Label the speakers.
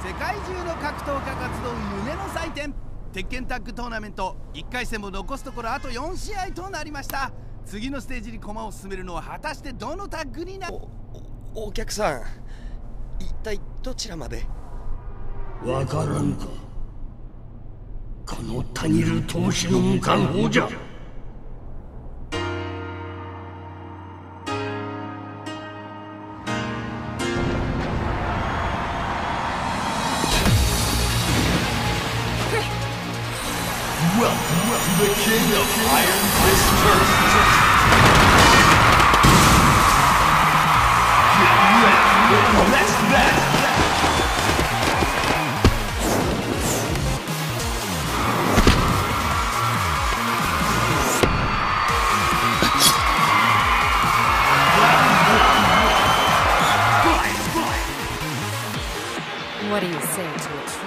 Speaker 1: 世界中の格闘家が集う夢の祭典鉄拳タッグトーナメント1回戦も残すところあと4試合となりました。次のステージに駒を進めるのは果たしてどのタッグになる。
Speaker 2: お客さん、一体どちらまで？
Speaker 3: わからんか。このたぎる闘志の無冠法じゃ。
Speaker 4: Welcome to the King of Iron Fist Tournament. Get ready for the next match.
Speaker 5: What do you say to it?